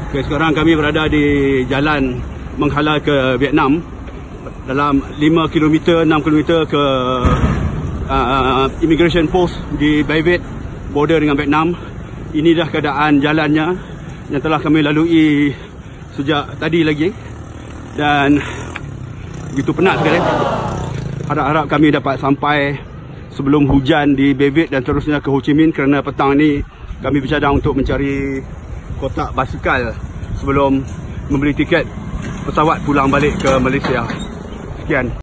Okay, sekarang kami berada di jalan menghala ke Vietnam dalam 5 km, 6 km ke immigration post di Bay Viet, border dengan Vietnam. Ini dah keadaan jalannya yang telah kami lalui sejak tadi lagi, dan begitu penat sekali. Harap-harap kami dapat sampai sebelum hujan di Bay Viet dan terusnya ke Ho Chi Minh, kerana petang ni kami bercadang untuk mencari kotak basikal sebelum membeli tiket pesawat pulang balik ke Malaysia. Sekian.